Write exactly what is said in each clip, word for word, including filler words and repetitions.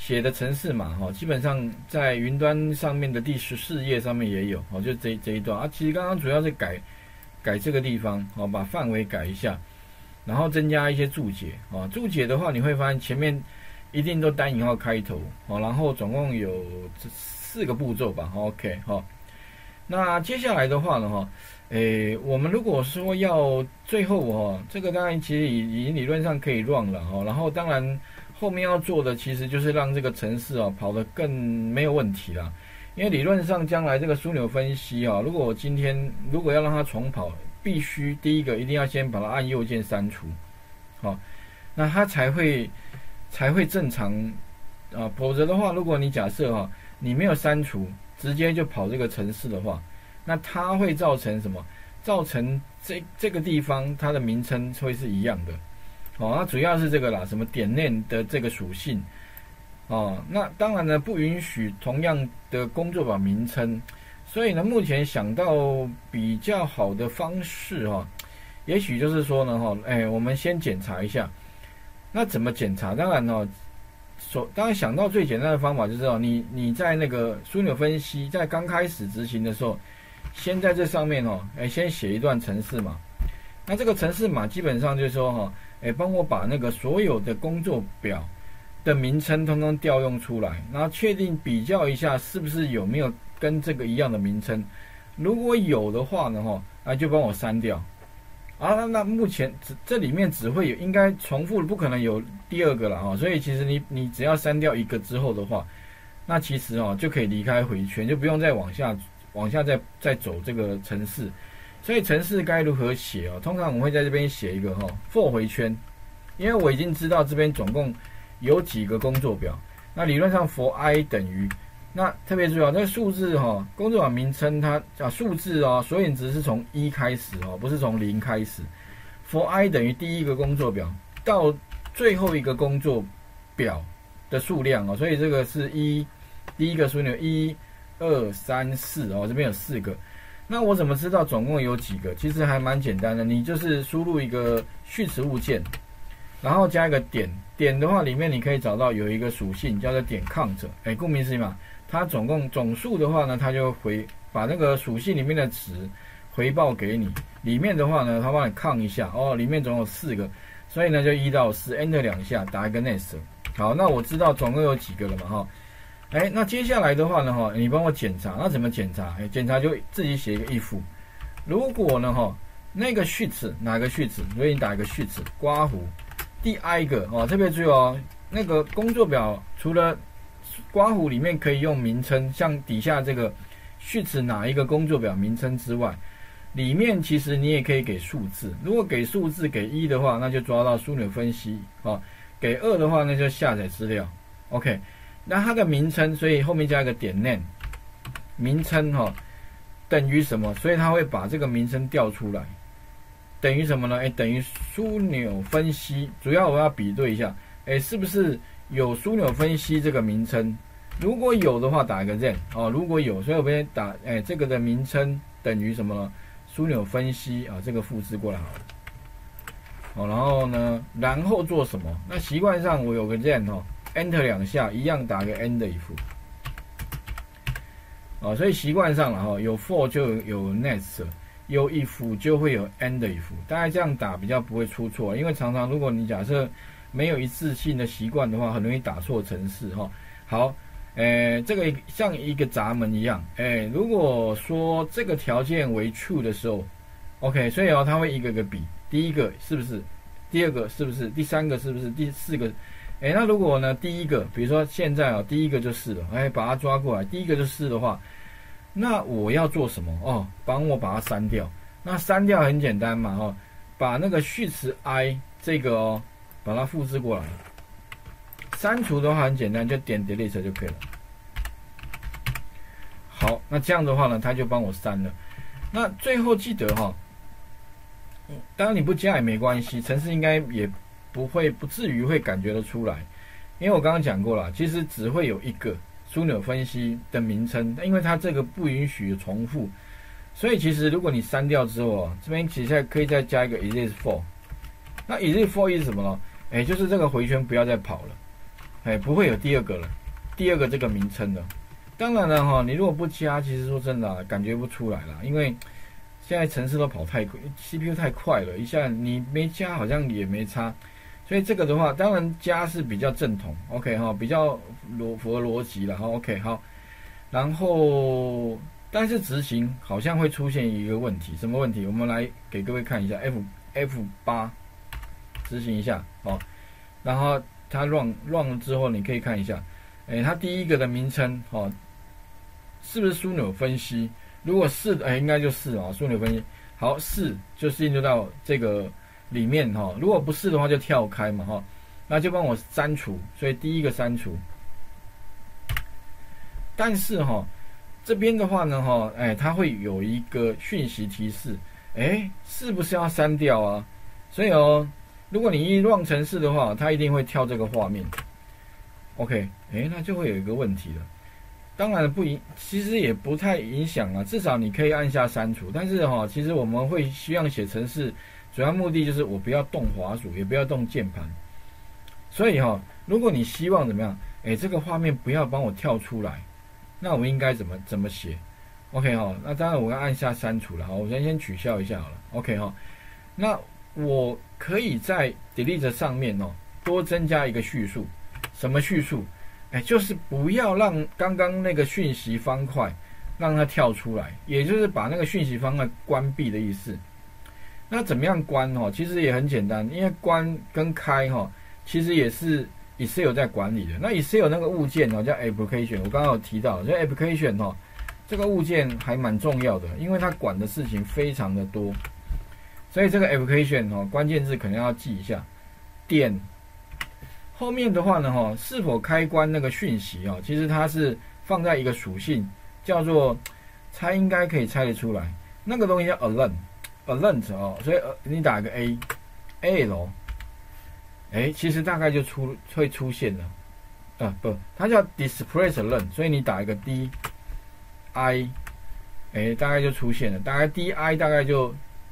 写的程式码哈，基本上在云端上面的第十四页上面也有哦，就这这一段啊。其实刚刚主要是改改这个地方哦，把范围改一下，然后增加一些注解哦。注解的话，你会发现前面一定都单引号开头哦，然后总共有四个步骤吧。OK 哈，那接下来的话呢哈，诶，我们如果说要最后哈，这个当然其实已经理论上可以 run 了哈，然后当然。后面要做的其实就是让这个程式啊跑得更没有问题啦，因为理论上将来这个枢纽分析啊，如果我今天如果要让它重跑，必须第一个一定要先把它按右键删除，好，那它才会才会正常啊，否则的话，如果你假设哈、啊、你没有删除，直接就跑这个程式的话，那它会造成什么？造成这这个地方它的名称会是一样的。哦，那主要是这个啦，什么点链的这个属性，哦，那当然呢不允许同样的工作表名称，所以呢目前想到比较好的方式哈、哦，也许就是说呢哈、哦，哎，我们先检查一下，那怎么检查？当然哦，所当然想到最简单的方法就是哦，你你在那个枢纽分析在刚开始执行的时候，先在这上面哦，哎，先写一段程式码，那这个程式码基本上就是说哈、哦。哎，帮我把那个所有的工作表的名称通通调用出来，然后确定比较一下是不是有没有跟这个一样的名称。如果有的话呢，哈，啊就帮我删掉。啊，那那目前只这里面只会有应该重复的，不可能有第二个了哈。所以其实你你只要删掉一个之后的话，那其实哦就可以离开回圈，就不用再往下往下再再走这个程式。所以程式该如何写哦？通常我会在这边写一个哈 for 回圈，因为我已经知道这边总共有几个工作表。那理论上 for i 等于，那特别注意哦，这个数字哈，工作表名称它啊数字哦，索引值是从一开始哦，不是从零开始。for i 等于第一个工作表到最后一个工作表的数量哦，所以这个是一第一个枢纽一二三四哦，这边有四个。那我怎么知道总共有几个？其实还蛮简单的，你就是输入一个序词物件，然后加一个点，点的话里面你可以找到有一个属性叫做点 count， 哎，顾名思义嘛，它总共总数的话呢，它就回把那个属性里面的值回报给你，里面的话呢，它帮你 count 一下，哦，里面总有四个，所以呢就一到四 ，enter 两下，打一个 next， 好，那我知道总共有几个了嘛，哈。哎，那接下来的话呢，哈，你帮我检查，那怎么检查？哎，检查就自己写一个 if， 如果呢，哈，那个序词哪个序词，所以你打一个序词，刮胡，第 i 个哦，特别注意哦，那个工作表除了刮胡里面可以用名称，像底下这个序词哪一个工作表名称之外，里面其实你也可以给数字，如果给数字给一的话，那就抓到枢纽分析，哦，给二的话那就下载资料 ，OK。那它的名称，所以后面加一个点 name， 名称哈、哦、等于什么？所以它会把这个名称调出来，等于什么呢？哎，等于枢纽分析。主要我要比对一下，哎，是不是有枢纽分析这个名称？如果有的话，打一个 then 哦。如果有，所以我边打哎这个的名称等于什么呢？枢纽分析啊，这个复制过来好了。哦，然后呢，然后做什么？那习惯上我有个 then 哦。Enter 两下，一样打个 end if， 哦，所以习惯上了哈，有 for 就有 next， 有 if 就会有 end if， 大概这样打比较不会出错，因为常常如果你假设没有一致性的习惯的话，很容易打错程式哈。好，诶，这个像一个闸门一样，诶，如果说这个条件为 true 的时候 ，OK， 所以哦，它会一个个比，第一个是不是？第二个是不是？第三个是不是？第四个？哎，那如果呢？第一个，比如说现在啊、哦，第一个就是了，哎，把它抓过来，第一个就是的话，那我要做什么？哦，帮我把它删掉。那删掉很简单嘛，哦，把那个序词 i 这个哦，把它复制过来。删除的话很简单，就点 delete 就可以了。好，那这样的话呢，它就帮我删了。那最后记得哈、哦，当然你不加也没关系，程式应该也。不会不至于会感觉得出来，因为我刚刚讲过了，其实只会有一个枢纽分析的名称，因为它这个不允许重复，所以其实如果你删掉之后啊，这边其实可以再加一个 erase for。那 erase for 是什么呢？哎，就是这个回圈不要再跑了。 哎，不会有第二个了，第二个这个名称了。当然了哈，你如果不加，其实说真的、啊，感觉不出来啦，因为现在程式都跑太快 ，C P U 太快了，一下你没加好像也没差。所以这个的话，当然加是比较正统 ，OK 哈，比较逻符合逻辑了哈 ，OK 好。然后，但是执行好像会出现一个问题，什么问题？我们来给各位看一下 ，F F 八执行一下哦，然后它 run run 了之后，你可以看一下，哎，它第一个的名称哦。是不是枢纽分析？如果是，哎，应该就是哦，枢纽分析。好，是就进入到这个里面哈、哦。如果不是的话，就跳开嘛哈、哦。那就帮我删除。所以第一个删除。但是哈、哦，这边的话呢哈，哎，它会有一个讯息提示，哎，是不是要删掉啊？所以哦，如果你一 run 程式的话，它一定会跳这个画面。OK， 哎，那就会有一个问题了。当然不影，其实也不太影响啊。至少你可以按下删除。但是哈、哦，其实我们会希望写程式，主要目的就是我不要动滑鼠，也不要动键盘。所以哈、哦，如果你希望怎么样，哎，这个画面不要帮我跳出来，那我们应该怎么怎么写 ？OK 哈、哦，那当然我要按下删除了。好，我先先取消一下好了。OK 哈、哦，那我可以在 delete 上面哦，多增加一个叙述。什么叙述？哎，就是不要让刚刚那个讯息方块让它跳出来，也就是把那个讯息方块关闭的意思。那怎么样关哦？其实也很简单，因为关跟开哈，其实也是 Excel 在管理的。那 Excel 那个物件哦叫 application， 我刚刚有提到，所以 application 哦这个物件还蛮重要的，因为它管的事情非常的多。所以这个 application 哦关键字可能要记一下，点。后面的话呢，哈，是否开关那个讯息啊？其实它是放在一个属性，叫做猜应该可以猜得出来，那个东西叫 alert，alert 哦，所以你打个 a，a l， 哎，其实大概就出会出现了，啊不，它叫 display alert， 所以你打一个 d i， 哎，大概就出现了，大概 d i 大概就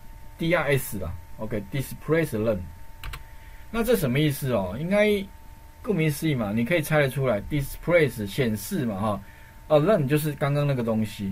d i s 啦 ，OK，display alert。那这什么意思哦？应该顾名思义嘛，你可以猜得出来 ，display 显示嘛哈 ，alert 就是刚刚那个东西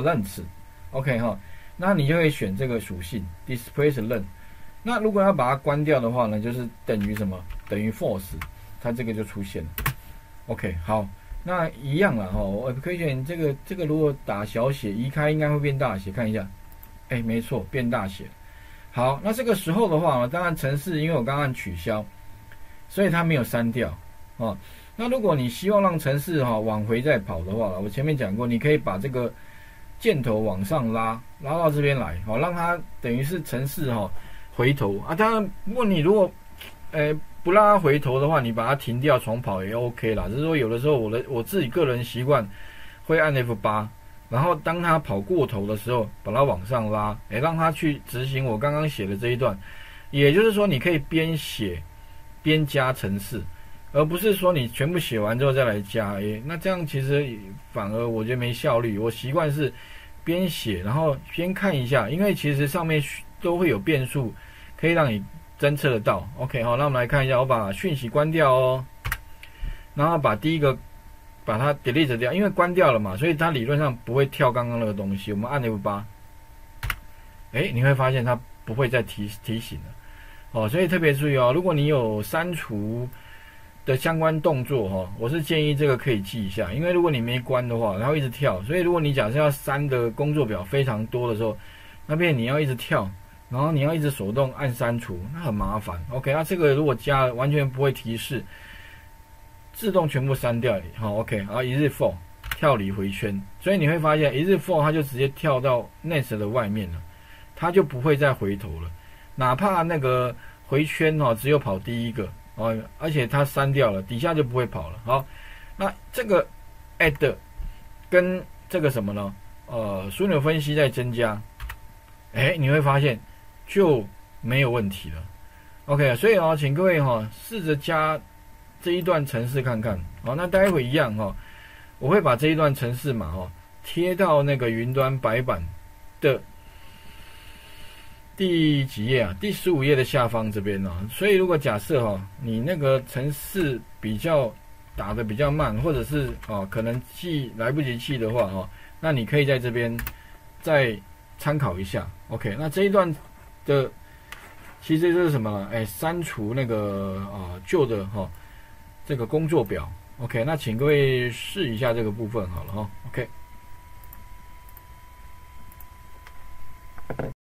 ，alert，OK 哈，那你就会选这个属性 display alert。那如果要把它关掉的话呢，就是等于什么？等于 false， 它这个就出现了。OK， 好，那一样了哈 ，application 这个这个如果打小写移开，应该会变大写，看一下，哎，没错，变大写。好，那这个时候的话呢，当然程式因为我刚刚按取消，所以它没有删掉哦。那如果你希望让程式哈往回再跑的话，我前面讲过，你可以把这个箭头往上拉，拉到这边来，好，让它等于是程式哈回头啊。当然，如果你如果呃不让它回头的话，你把它停掉重跑也 OK 啦。只是说有的时候我的我自己个人习惯会按 F 八。然后当他跑过头的时候，把它往上拉，哎，让他去执行我刚刚写的这一段。也就是说，你可以边写边加程式，而不是说你全部写完之后再来加。哎，那这样其实反而我觉得没效率。我习惯是边写，然后先看一下，因为其实上面都会有变数，可以让你侦测得到。OK， 好，那我们来看一下，我把讯息关掉哦，然后把第一个。把它 delete 掉，因为关掉了嘛，所以它理论上不会跳刚刚那个东西。我们按 F 八，哎，你会发现它不会再提提醒了哦。所以特别注意哦，如果你有删除的相关动作哈、哦，我是建议这个可以记一下，因为如果你没关的话，它会一直跳。所以如果你假设要删的工作表非常多的时候，那边你要一直跳，然后你要一直手动按删除，那很麻烦。OK， 那这个如果加了完全不会提示。自动全部删掉，好 ，OK， 然后一日 for 跳离回圈，所以你会发现一日 for 它就直接跳到 nest 的外面了，它就不会再回头了，哪怕那个回圈哦只有跑第一个哦，而且它删掉了，底下就不会跑了。好，那这个 add 跟这个什么呢？呃，枢纽分析再增加，哎，你会发现就没有问题了。OK， 所以哦，请各位哈、哦、试着加。这一段程式看看，好，那待会一样哈、哦，我会把这一段程式码哈、哦、贴到那个云端白板的第几页啊？第十五页的下方这边呢、哦。所以如果假设哈、哦、你那个程式比较打的比较慢，或者是哦可能记来不及记的话哦，那你可以在这边再参考一下。OK， 那这一段的其实就是什么？哎，删除那个啊旧的哈、哦、这个工作表。OK， 那请各位试一下这个部分好了哈、哦。OK。